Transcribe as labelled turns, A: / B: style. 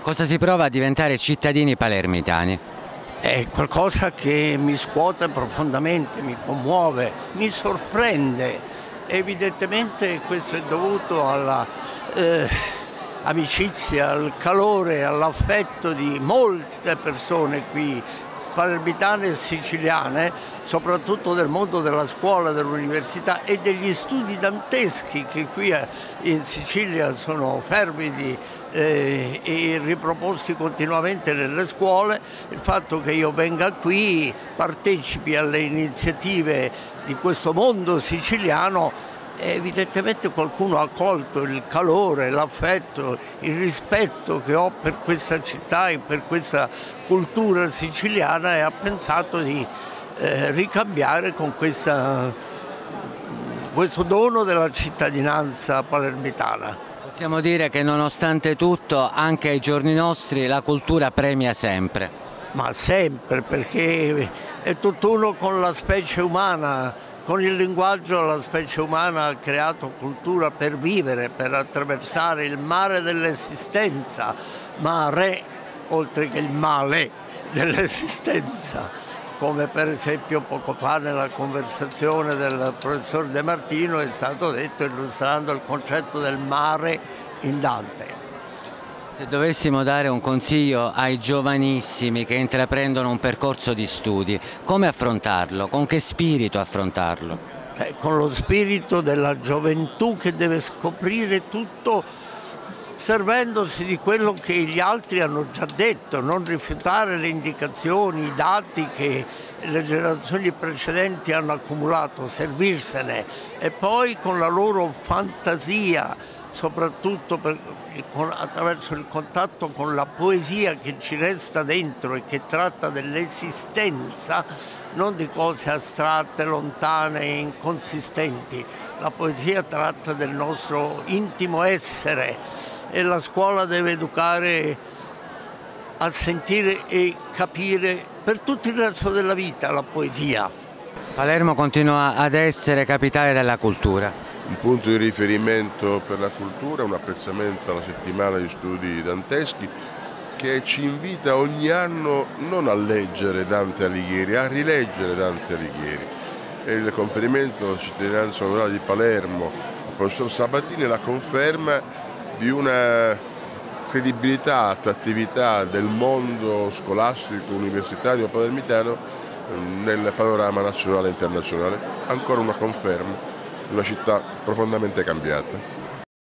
A: Cosa si prova a diventare cittadini palermitani?
B: È qualcosa che mi scuote profondamente, mi commuove, mi sorprende. Evidentemente questo è dovuto alla amicizia, al calore, all'affetto di molte persone qui, palermitane e siciliane, soprattutto del mondo della scuola, dell'università e degli studi danteschi che qui in Sicilia sono fervidi e riproposti continuamente nelle scuole. Il fatto che io venga qui, partecipi alle iniziative di questo mondo siciliano, evidentemente qualcuno ha colto il calore, l'affetto, il rispetto che ho per questa città e per questa cultura siciliana e ha pensato di ricambiare con questo dono della cittadinanza palermitana.
A: Possiamo dire che nonostante tutto, anche ai giorni nostri, la cultura premia sempre.
B: Ma sempre, perché è tutt'uno con la specie umana. Con il linguaggio la specie umana ha creato cultura per vivere, per attraversare il mare dell'esistenza, mare oltre che il male dell'esistenza, come per esempio poco fa nella conversazione del professor De Martino è stato detto illustrando il concetto del mare in Dante.
A: Se dovessimo dare un consiglio ai giovanissimi che intraprendono un percorso di studi, come affrontarlo? Con che spirito affrontarlo?
B: Con lo spirito della gioventù che deve scoprire tutto servendosi di quello che gli altri hanno già detto, non rifiutare le indicazioni, i dati che le generazioni precedenti hanno accumulato, servirsene e poi con la loro fantasia, soprattutto attraverso il contatto con la poesia che ci resta dentro e che tratta dell'esistenza, non di cose astratte, lontane e inconsistenti. La poesia tratta del nostro intimo essere e la scuola deve educare a sentire e capire per tutto il resto della vita la poesia.
A: Palermo continua ad essere capitale della cultura.
C: Un punto di riferimento per la cultura, un apprezzamento alla settimana di studi danteschi che ci invita ogni anno non a leggere Dante Alighieri, a rileggere Dante Alighieri. E il conferimento alla cittadinanza onoraria di Palermo al professor Sabatini è la conferma di una credibilità, attrattività del mondo scolastico universitario palermitano nel panorama nazionale e internazionale. Ancora una conferma, una città profondamente cambiata.